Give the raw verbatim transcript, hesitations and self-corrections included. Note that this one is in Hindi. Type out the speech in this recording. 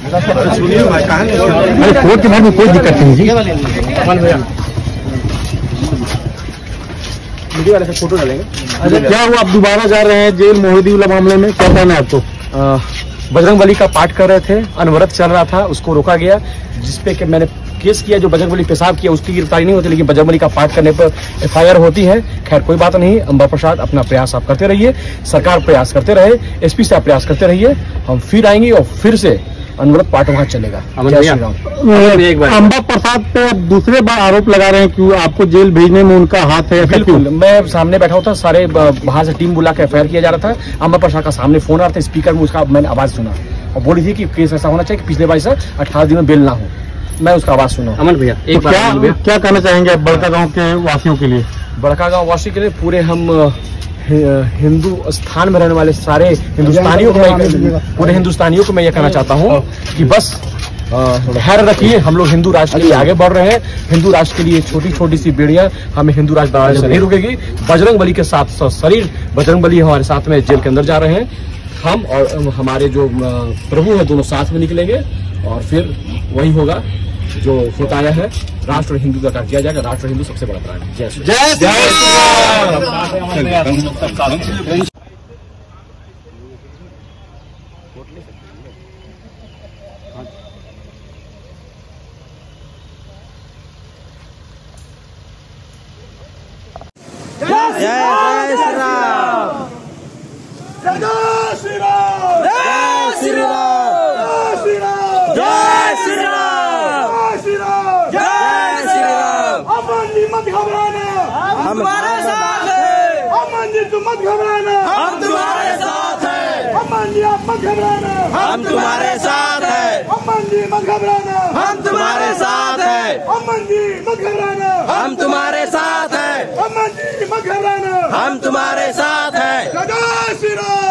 अरे कोर्ट के बारे में कोई दिक्कत नहीं जी। मीडिया वाले से फोटो डालेंगे। अच्छा क्या हुआ, आप दोबारा जा रहे हैं जेल मोहिदीउल्लाह मामले में, क्या कहना है आपको? बजरंगबली का पाठ कर रहे थे, अनवरत चल रहा था, उसको रोका गया, जिसपे कि मैंने केस किया। जो बजरंगबली पेशाब किया उसकी गिरफ्तारी नहीं होती, लेकिन बजरंगबली का पाठ करने पर एफ आई आर होती है। खैर कोई बात नहीं, अंबा प्रसाद अपना प्रयास आप करते रहिए, सरकार प्रयास करते रहे, एस पी से आप प्रयास करते रहिए, हम फिर आएंगे और फिर से अनवरत पाठ वहाँ चलेगा। अंबा प्रसाद पे दूसरे बार आरोप लगा रहे हैं कि आपको जेल भेजने में उनका हाथ है। बिल्कुल, मैं सामने बैठा होता, सारे बाहर से टीम बुला के एफ आई आर किया जा रहा था। अंबा प्रसाद का सामने फोन आ रहा था, स्पीकर में उसका मैंने आवाज सुना और बोली थी कि केस ऐसा होना चाहिए कि पिछले बार से अठारह दिन में बेल ना हो। मैं उसका आवाज सुना। अमन भैया एक तो क्या, भैया क्या कहना चाहेंगे बड़का गांव के वासियों के लिए? बड़का गांव वासी के लिए पूरे हम हिंदू स्थान में रहने वाले सारे हिंदुस्तानियों को मैं पूरे हिंदुस्तानियों को मैं ये कहना चाहता हूँ कि बस धैर्य रखिए। हम लोग हिंदू राष्ट्र के लिए आगे बढ़ रहे हैं। हिंदू राष्ट्र के लिए छोटी छोटी सी बेड़ियां हमें हिंदू राष्ट्र बनाने से नहीं रुकेगी। बजरंगबली के साथ शरीर बजरंगबली हमारे साथ में जेल के अंदर जा रहे हैं। हम और हमारे जो प्रभु है दोनों साथ में निकलेंगे और फिर वही होगा जो होता आया है। राष्ट्र हिंदू का कार्य किया जाएगा। राष्ट्र हिंदू सबसे बड़ा प्राण है। जय श्री जय जय श्री राम, जय श्री राम, जय श्री राम, जय श्री राम, जय श्री राम, जय श्री राम। अमन जी मत घबराना, हम तुम्हारे साथ हैं। अमन जी तुम मत घबराना, हम तुम्हारे साथ हैं। अमन जी आप मत घबराना, हम तुम्हारे साथ हैं। अमन जी मत घबराना, हम तुम्हारे साथ हैं। अमन जी मत घबराना, हम तुम्हारे साथ हैं। अमन जी मत घबराना, हम तुम्हारे साथ हैं। जय श्री राम।